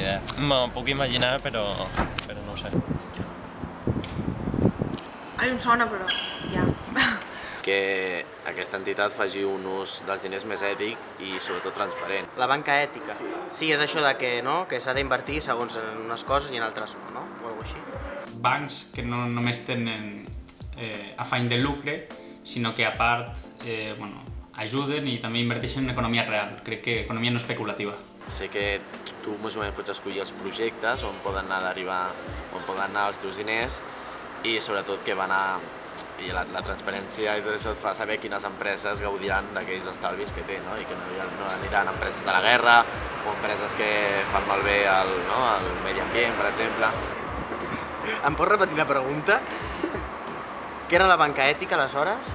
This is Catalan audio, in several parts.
idea. M'ho puc imaginar, però no ho sé. A mi em sona, però ja. Que aquesta entitat faci un ús dels diners més ètic i sobretot transparent. La banca ètica. Sí, és això de que s'ha d'invertir segons en unes coses i en altres no? O alguna cosa així. Bancs que no només tenen afany de lucre, sinó que a part ajuden i també inverteixen en economia real. Crec que economia no especulativa. Sé que tu més o menys pots escollir els projectes on poden anar a derivar, on poden anar els teus diners i sobretot que van a... I la transparència i tot això et fa saber quines empreses gaudiran d'aquells estalvis que té, no? I que no aniran empreses de la guerra o empreses que fan malbé al medi ambient, per exemple. Em pots repetir la pregunta? Què era la banca ètica, aleshores?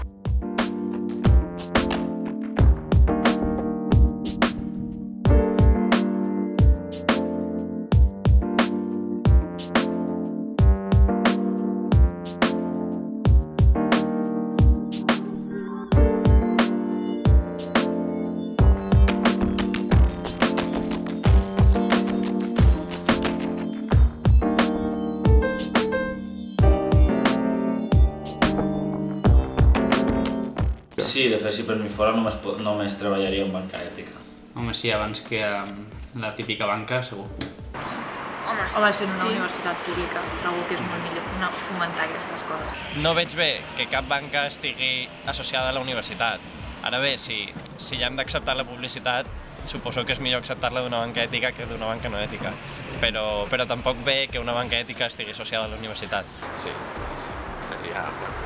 Sí, de fet, si per mi fora només treballaria en banca ètica. Home, sí, abans que la típica banca, segur. Home, sent una universitat pública, trobo que és molt millor fomentar aquestes coses. No veig bé que cap banca estigui associada a la universitat. Ara bé, si ja hem d'acceptar la publicitat, suposo que és millor acceptar-la d'una banca ètica que d'una banca no ètica. Però tampoc bé que una banca ètica estigui associada a la universitat. Sí, seria...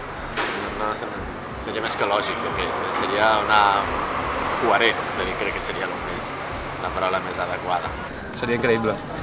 Seria més que lògic, seria coherent, crec que seria la paraula més adequada. Seria increïble.